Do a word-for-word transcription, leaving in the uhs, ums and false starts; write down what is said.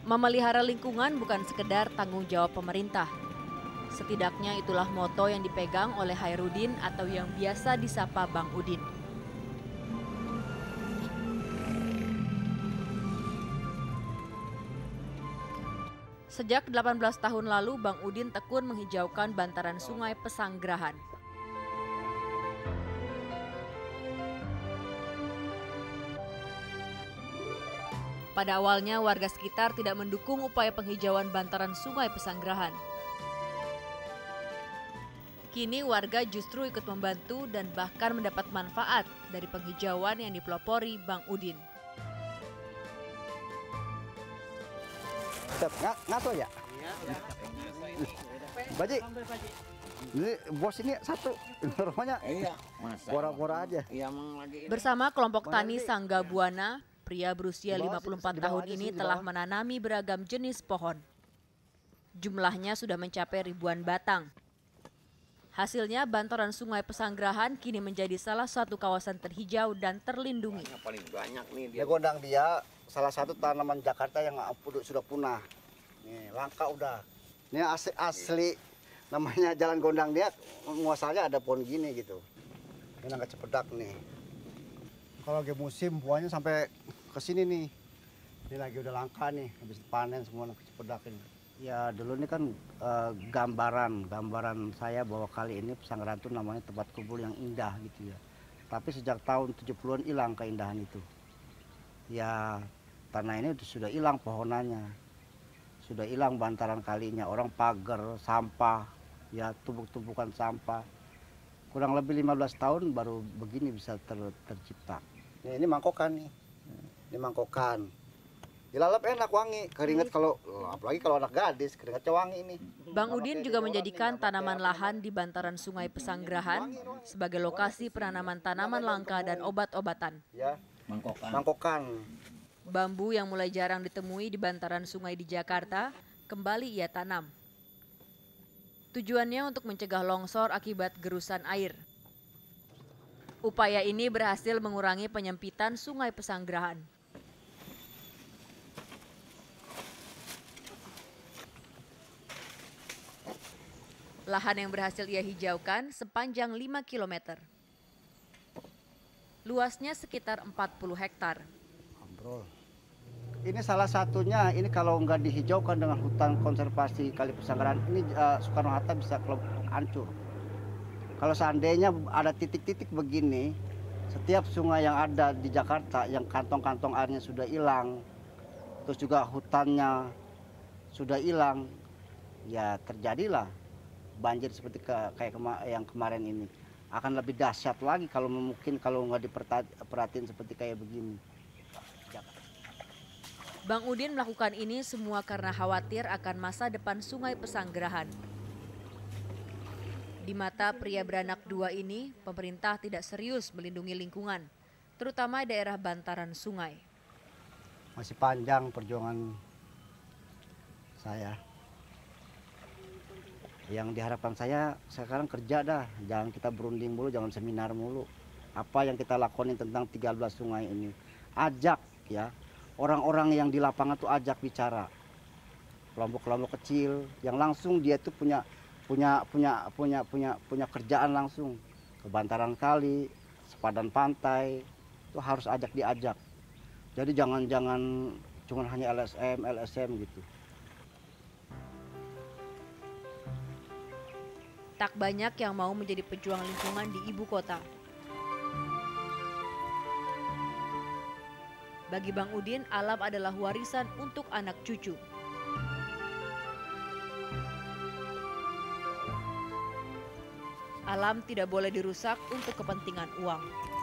Memelihara lingkungan bukan sekedar tanggung jawab pemerintah. Setidaknya itulah moto yang dipegang oleh Hairudin atau yang biasa disapa Bang Udin. Sejak delapan belas tahun lalu, Bang Udin tekun menghijaukan bantaran Sungai Pesanggerahan. Pada awalnya, warga sekitar tidak mendukung upaya penghijauan bantaran Sungai Pesanggerahan. Kini warga justru ikut membantu dan bahkan mendapat manfaat dari penghijauan yang dipelopori Bang Udin. Ngaso ya? Baji, ini bos ini satu, rumahnya iya, pora-pora aja. Iya, lagi. Bersama kelompok tani Sangga Buana, pria berusia lima puluh empat tahun ini telah menanami beragam jenis pohon. Jumlahnya sudah mencapai ribuan batang. Hasilnya, bantaran Sungai Pesanggerahan kini menjadi salah satu kawasan terhijau dan terlindungi. Yang paling banyak nih dia. Ya gondang dia salah satu tanaman Jakarta yang sudah punah. Nih, langka udah. Ini asli, asli namanya Jalan Gondang dia, muasalnya ada pohon gini gitu. Ini nangka cepedak nih. Kalau lagi musim buahnya sampai ke sini nih. Ini lagi udah langka nih, habis panen semua nangka cepedak ini. Ya dulu ini kan uh, gambaran, gambaran saya bahwa kali ini Pesanggerahan itu namanya tempat kumpul yang indah gitu ya. Tapi sejak tahun tujuh puluhan hilang keindahan itu. Ya tanah ini sudah hilang pohonannya, sudah hilang bantaran kalinya, orang pagar, sampah, ya tumpuk-tumpukan sampah. Kurang lebih lima belas tahun baru begini bisa ter, tercipta. Nih, ini mangkokan nih, ini mangkokan. Dilalap enak wangi, keringat kalau, apalagi kalau anak gadis, keringatnya wangi ini. Bang Udin juga menjadikan tanaman lahan di bantaran Sungai Pesanggerahan sebagai lokasi penanaman tanaman langka dan obat-obatan. Ya, Mangkokan. mangkokan. Bambu yang mulai jarang ditemui di bantaran sungai di Jakarta kembali ia tanam. Tujuannya untuk mencegah longsor akibat gerusan air. Upaya ini berhasil mengurangi penyempitan Sungai Pesanggerahan. Lahan yang berhasil ia hijaukan sepanjang lima kilometer. Luasnya sekitar empat puluh hektar. Ambrol. Ini salah satunya, ini kalau nggak dihijaukan dengan hutan konservasi Kali Pesanggerahan, ini uh, Soekarno-Hatta bisa hancur. Kalau seandainya ada titik-titik begini, setiap sungai yang ada di Jakarta, yang kantong-kantong airnya sudah hilang, terus juga hutannya sudah hilang, ya terjadilah banjir seperti ke, kayak kema yang kemarin ini. Akan lebih dahsyat lagi kalau mungkin kalau nggak diperhatiin seperti kayak begini. Bang Udin melakukan ini semua karena khawatir akan masa depan Sungai Pesanggerahan. Di mata pria beranak dua ini, pemerintah tidak serius melindungi lingkungan, terutama daerah bantaran sungai. Masih panjang perjuangan saya. Yang diharapkan saya sekarang kerja dah, jangan kita berunding mulu, jangan seminar mulu. Apa yang kita lakonin tentang tiga belas sungai ini, ajak ya. Orang-orang yang di lapangan tuh ajak bicara, kelompok-kelompok kecil yang langsung dia tuh punya punya punya punya punya punya kerjaan langsung ke bantaran kali, sepadan pantai itu harus ajak diajak. Jadi jangan-jangan cuma hanya L S M L S M gitu. Tak banyak yang mau menjadi pejuang lingkungan di ibu kota. Bagi Bang Udin, alam adalah warisan untuk anak cucu. Alam tidak boleh dirusak untuk kepentingan uang.